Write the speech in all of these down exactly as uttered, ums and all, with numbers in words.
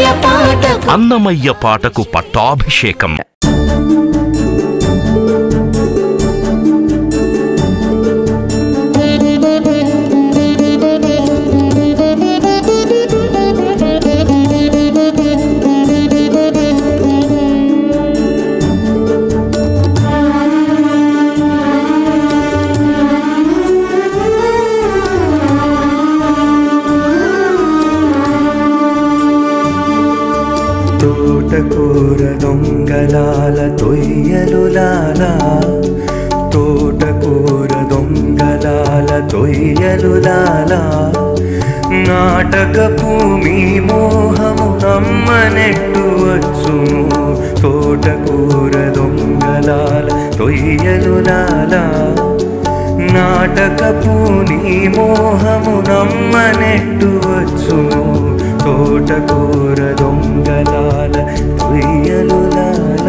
పాటకు అన్నమయ్య పాటకు పట్టాభిషేకం. తోటకూర దొంగలాల తొయ్యలులాల తోటకూర దొంగలాల తొయ్యలులాల నాటకపు మీ మోహము నమ్మనెట్టు వచ్చును తోటకూర దొంగలాల తొయ్యలులాల నాటకపు నీ మోహము నమ్మనెట్టు వచ్చును తోటకూర దొంగలాల తొయ్యలులాల.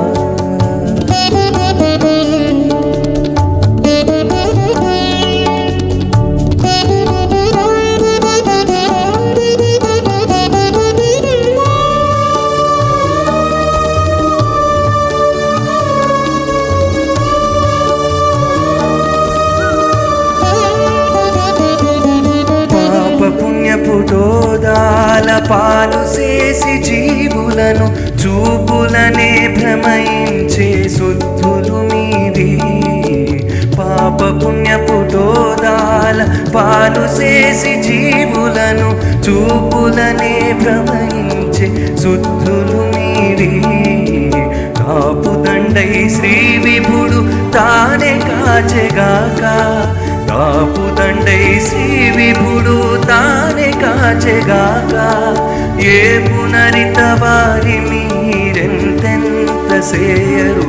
పుటోదాల పాలు చేసి జీవులను చూపులనే భ్రమయించే శుద్ధులు మీది పాప పుణ్య పుటోదాల పాలు చేసి జీవులను చూపులనే భ్రమయించే శుద్ధులు మీది కాపుదండై శ్రీ విభుడు తానే కాచెగాక కాపుదండై శ్రీ విభుడు తానే కాచెగాక ఏ పునరిత వారి మీరెంతెంత సేయరు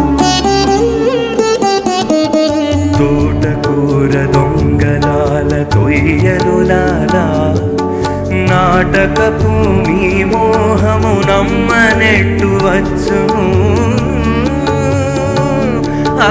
తోటకూర దొంగలాల తొయ్యలులాల నాటకపు మీ మోహము నమ్మనెట్టు వచ్చును ఆ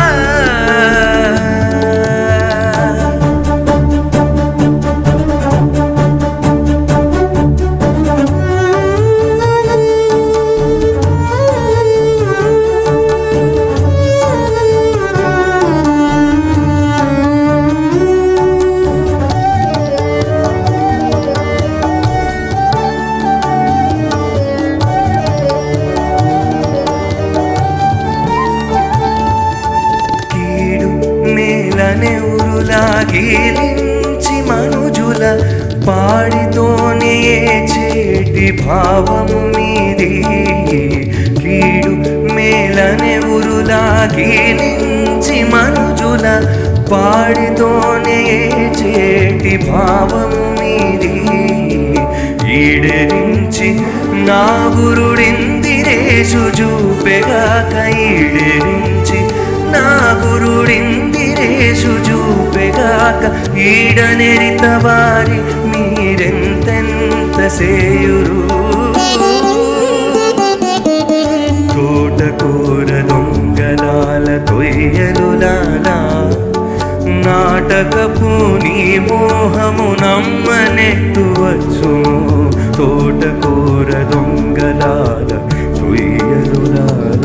గీలించి మనుజుల పాడితోనే చేటి భావము మీది కీడు మేలనే ఉరులా గీలించి మనుజుల పాడితోనే చేటి భావము మీది ఈడెరించి నా గురుడిందిరేషు చూపెగాక ఈడెరించి నా గురుడిందిరేషు చూపెగాక ఈడనెరిత వారి మీరెంతెంత సేయురు తోటకూర దొంగలాల తొయ్యలులాల నాటకపు నీ మోహము నమ్మనెట్టు వచ్చును తోటకూర దొంగలాల తొయ్యలులాల.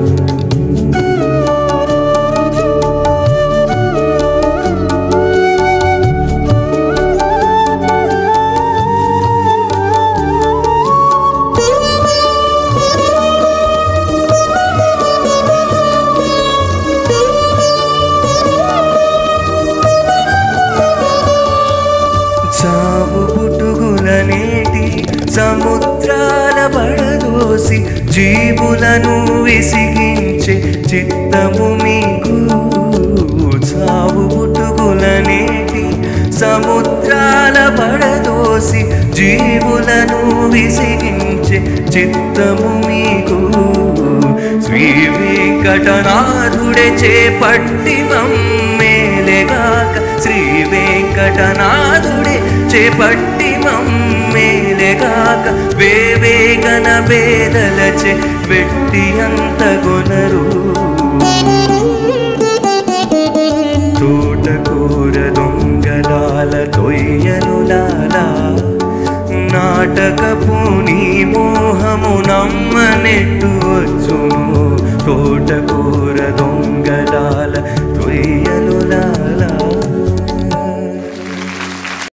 సముద్రాల పడదోసి జీవులను విసిగించే చిత్తము మీకు చావు పుట్టుగులనేటి సముద్రాల పడదోసి జీవులను విసిగించే చిత్తము మీకు శ్రీ వెంకటనాథుడే చేపట్టి మమ్మేలెగాక శ్రీ వెంకటనాథుడే చేపట్టి మమ్మేలెగాక వేవేగన వేదలచే వెట్టి అంత గొనరు తోటకూర దొంగలాల తొయ్యలులాల నాట నాటకపు నీ మోహము నమ్మనెట్టు వచ్చును తోటకూర దొంగలాల